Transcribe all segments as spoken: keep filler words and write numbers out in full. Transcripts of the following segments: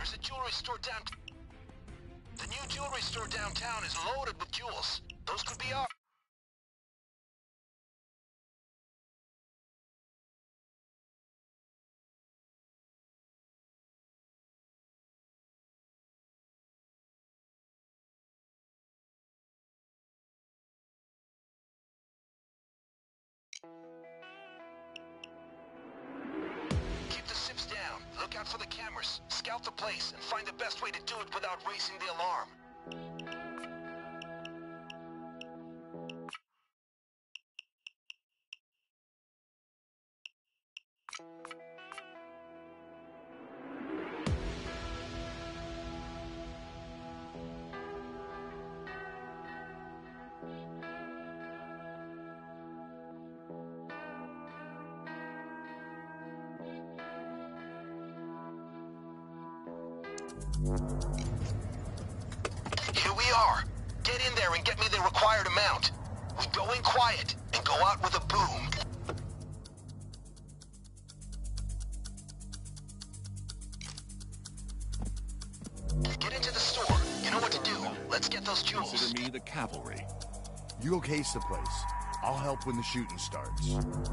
There's a jewelry store down... The new jewelry store downtown is loaded with jewels. Those could be our... Keep the sips down. Look out for the cameras. Scout the place and find the best way to do it without raising the alarm. Here we are. Get in there and get me the required amount. We go in quiet and go out with a boom. Get into the store. You know what to do. Let's get those jewels. Consider me the cavalry. You go case the place. I'll help when the shooting starts.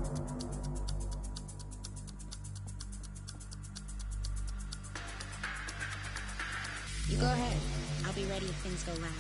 You go ahead. I'll be ready if things go loud.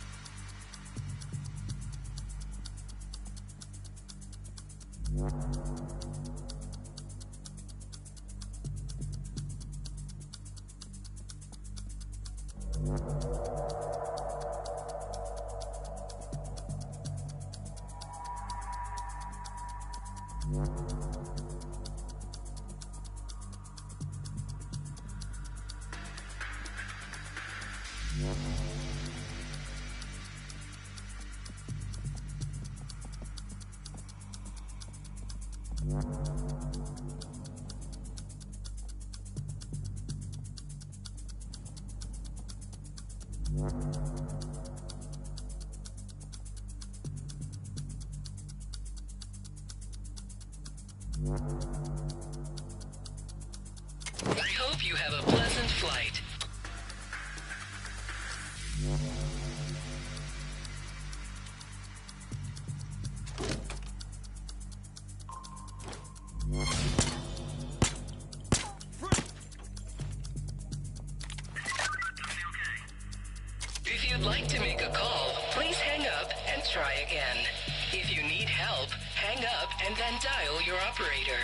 We hope you have a pleasant flight. If you'd like to make a call, please hang up and try again. If you need help, hang up and then dial your operator.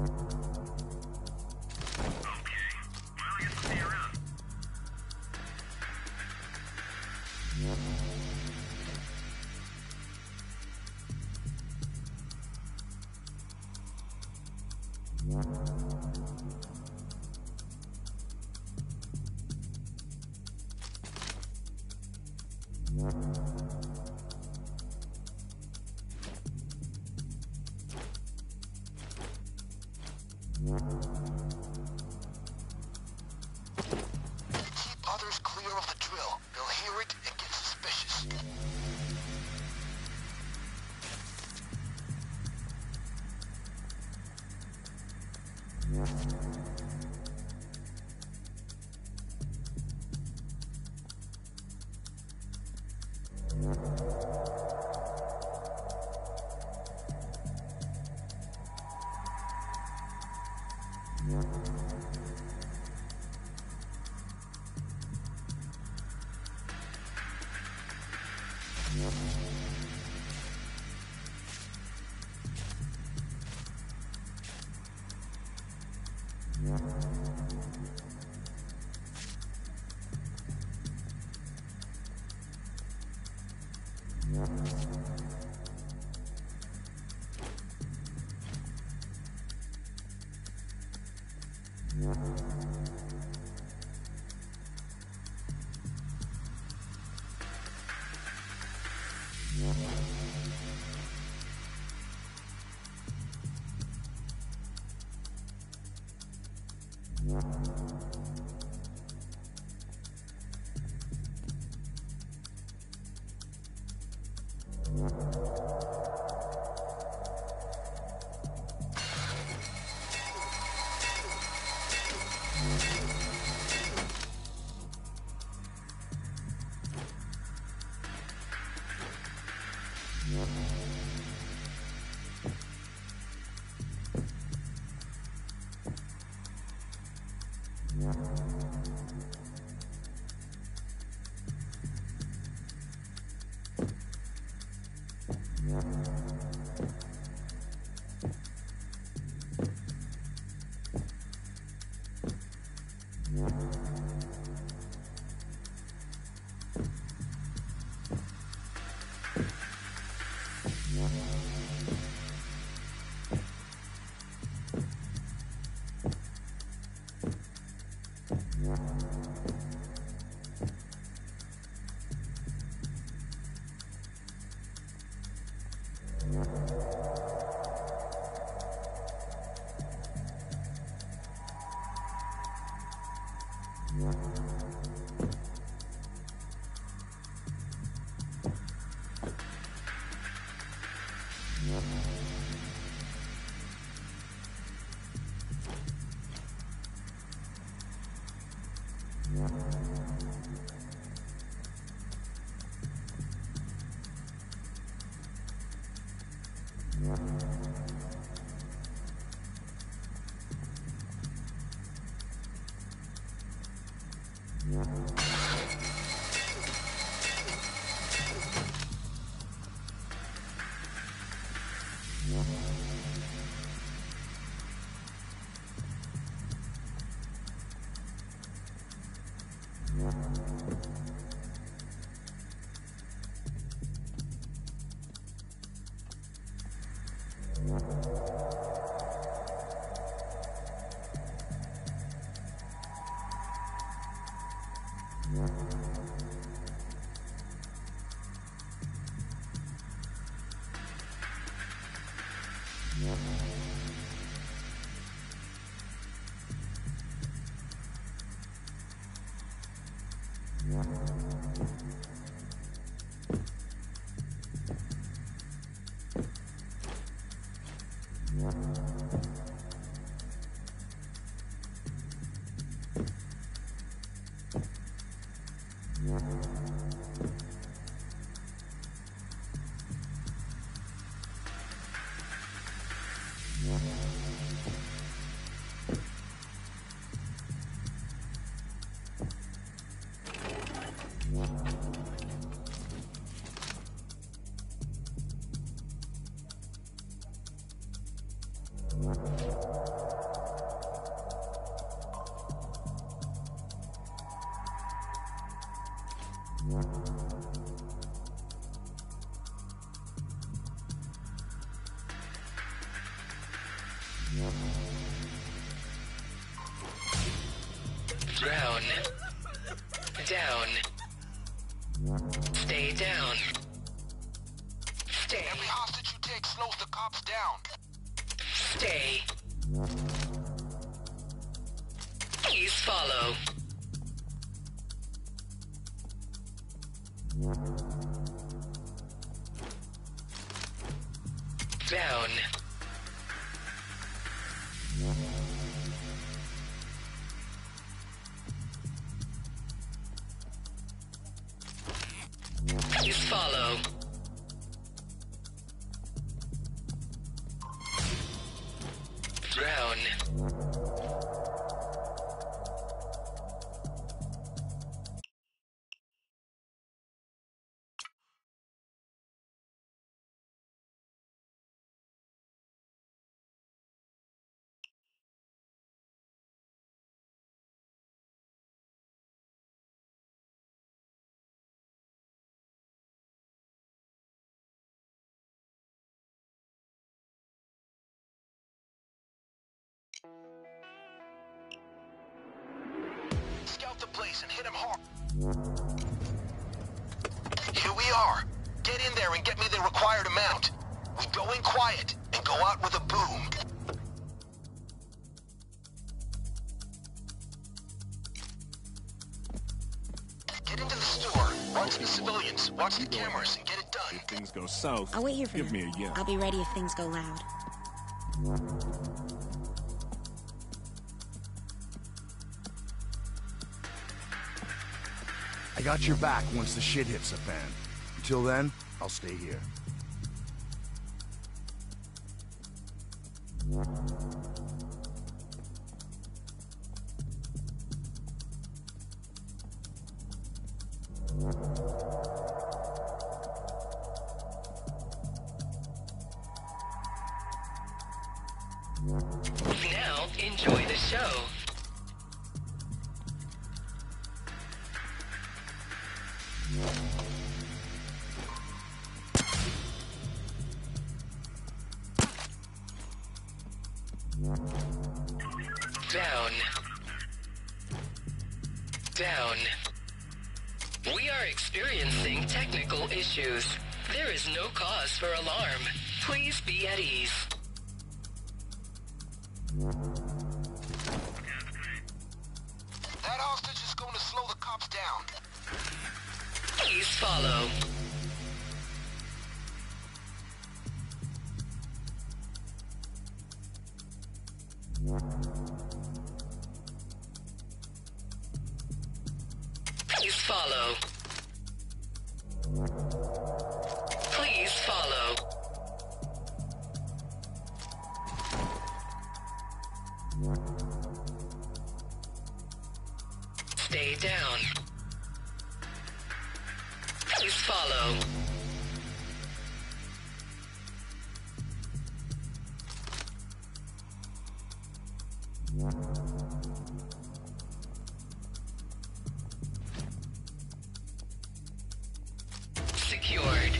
Keep others clear of the drill. They'll hear it and get suspicious. Down. Down. Stay down. Stay. Every hostage you take slows the cops down. Stay. Please follow. Down. Please follow. Drown. Scout the place and hit him hard. Here we are. Get in there and get me the required amount. We go in quiet and go out with a boom. Get into the store, run to the civilians, watch the cameras, and get it done. If things go south, I'll wait here for give them. me a yell. I'll be ready if things go loud. I got your back once the shit hits the fan. Until then, I'll stay here. Now, enjoy the show. Down. Down. We are experiencing technical issues. There is no cause for alarm. Please be at ease. That hostage is going to slow the cops down. Please follow. Please follow. Please follow. Stay down. Please follow. Secured.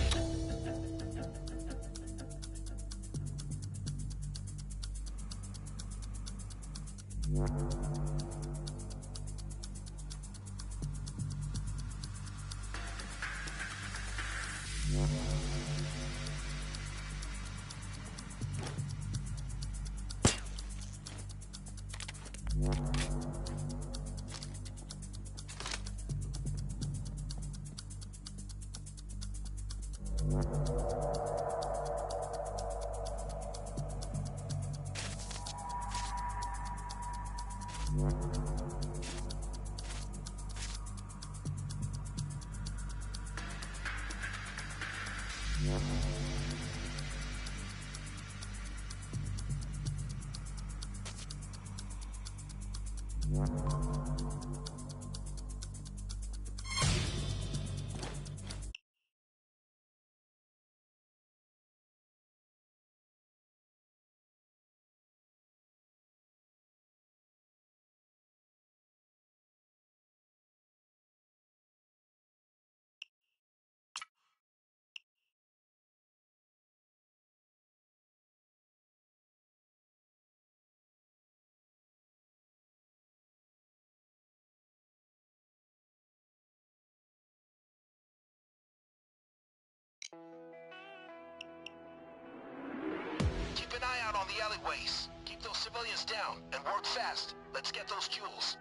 Keep an eye out on the alleyways. Keep those civilians down and work fast. Let's get those jewels.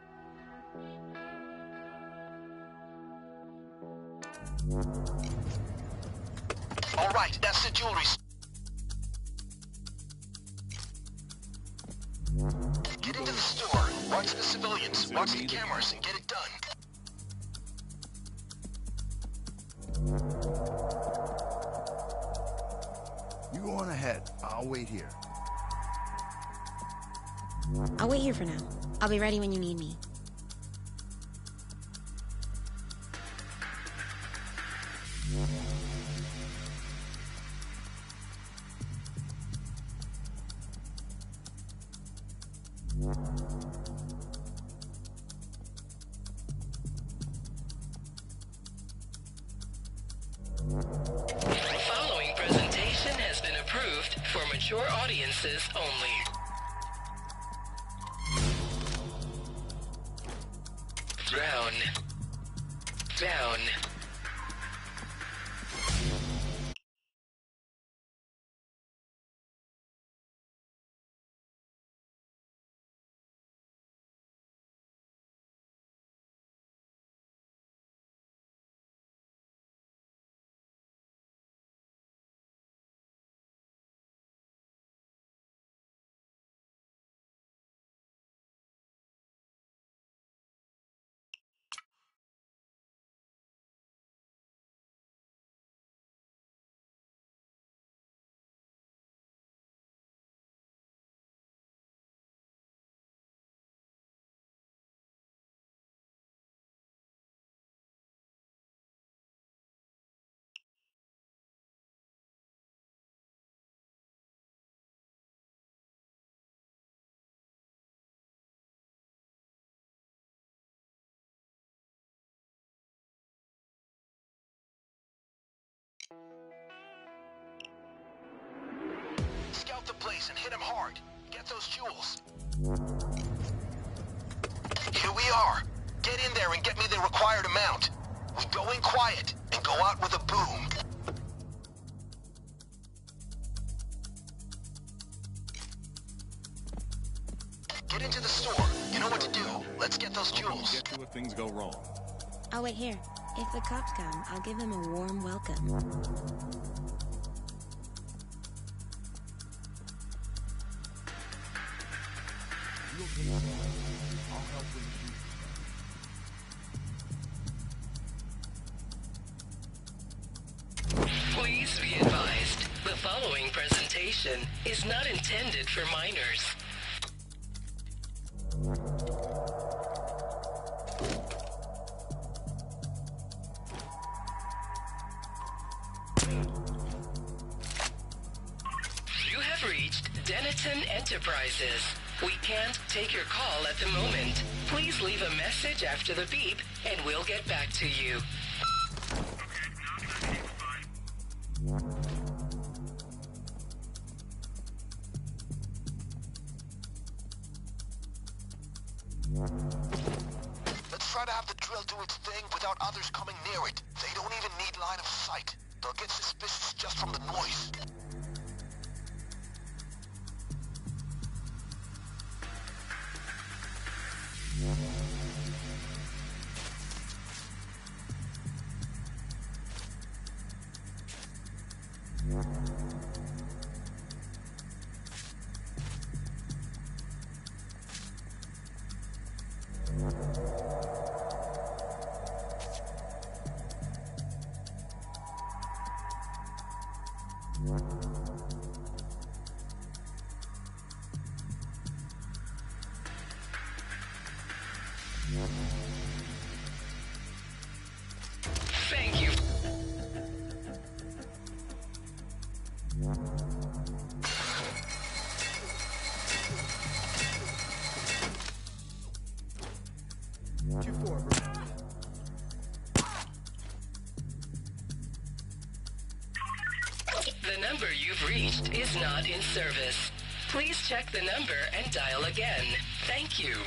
All right, that's the jewelry. Get into the store. Watch the civilians. Watch the cameras and get it done. You go on ahead. I'll wait here. I'll wait here for now. I'll be ready when you need me. Following presentation has been approved for mature audiences only. Down. Down. Scout the place and hit him hard. Get those jewels. Here we are. Get in there and get me the required amount. We go in quiet and go out with a boom. Get into the store. You know what to do. Let's get those jewels. Get you if things go wrong. I'll wait here. If the cops come, I'll give them a warm welcome. You okay? I'll help when you Please be advised, the following presentation is not intended for minors. You have reached Denton Enterprises. We can't take your call at the moment. Please leave a message after the beep, and we'll get back to you. Let's try to have the drill do its thing without others coming near it. They don't even need line of sight. They'll get suspicious just from the noise. Thank you. two four, bro. The number you've reached is not in service. Please check the number and dial again. Thank you.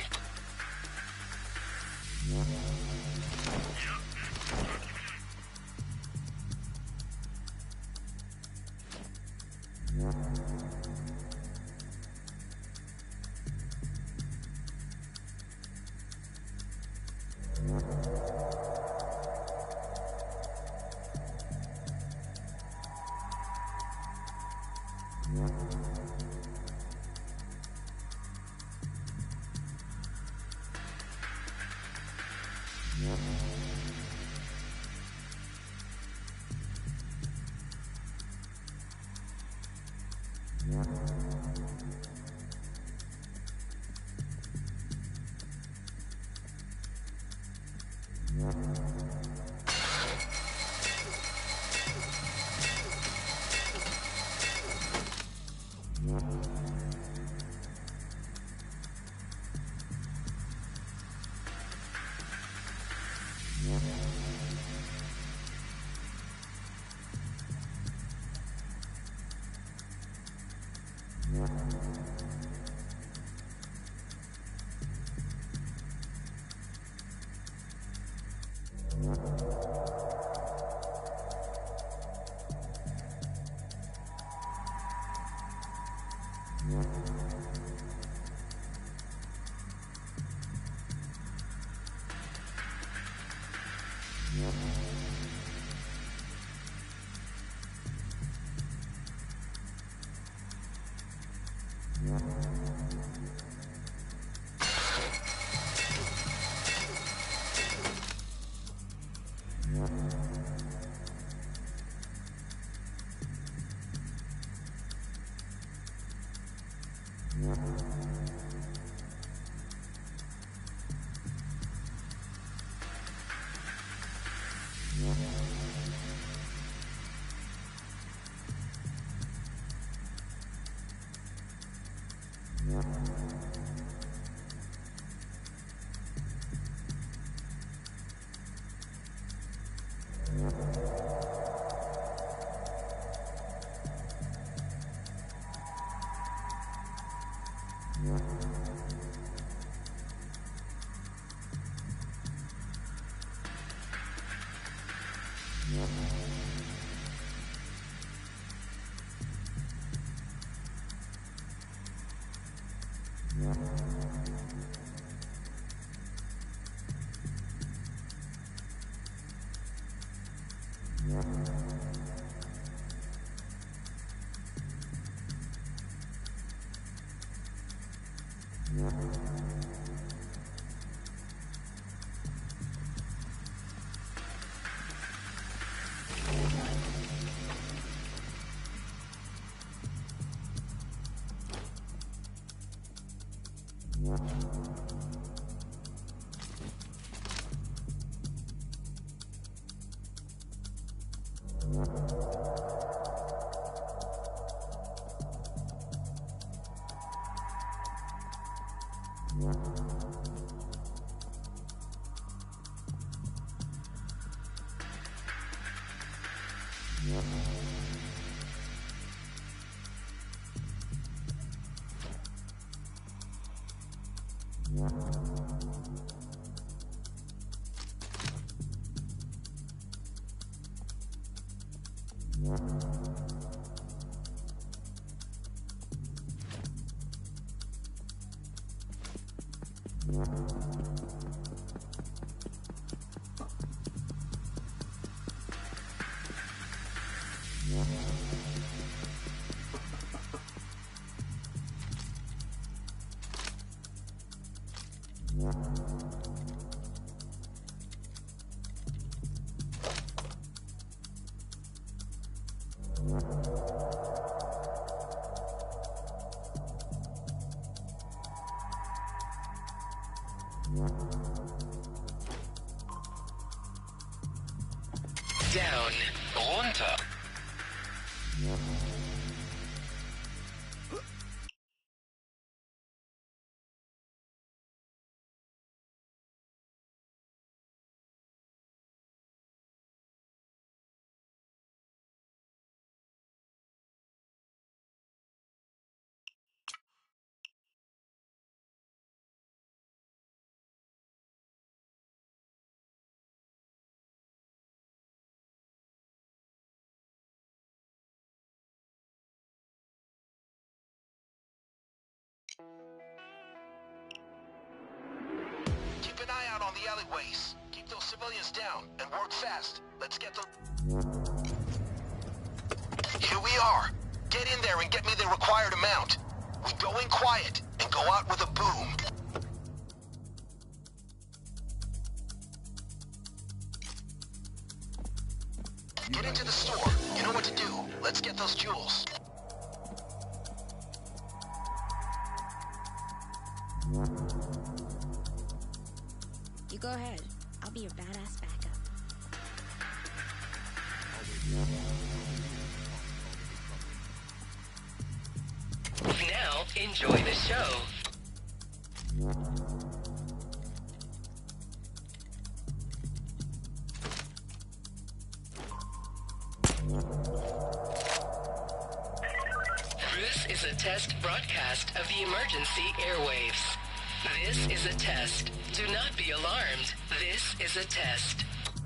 Down. Runter. Keep an eye out on the alleyways. Keep those civilians down and work fast. Let's get the... Here we are. Get in there and get me the required amount. We go in quiet and go out with a boom. Get into the store. You know what to do. Let's get those jewels. You go ahead. I'll be your badass backup. Now, enjoy the show. This is a test broadcast of the emergency airwaves. This is a test. Do not be alarmed. This is a test.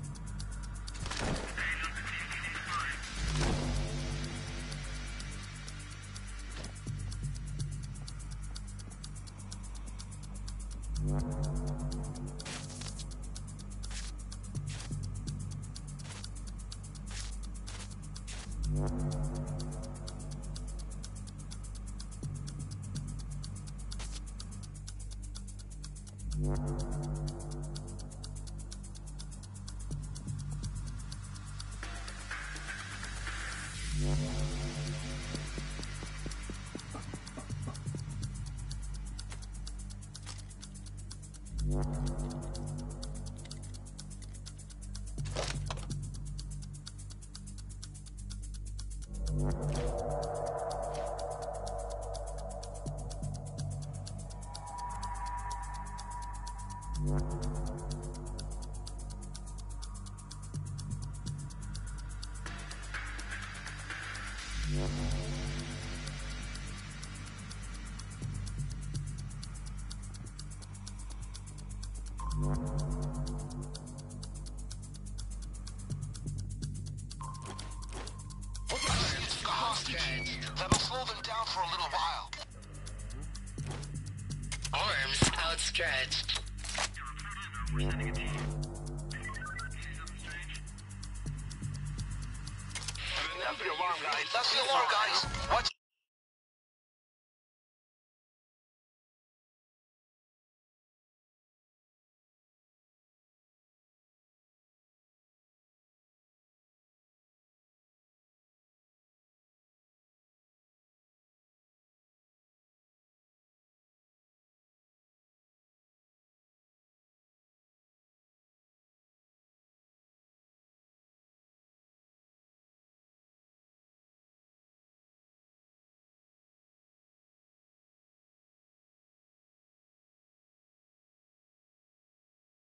That'll slow them down for a little while. Arms outstretched. That's the alarm, guys. That's the alarm, guys. Watch.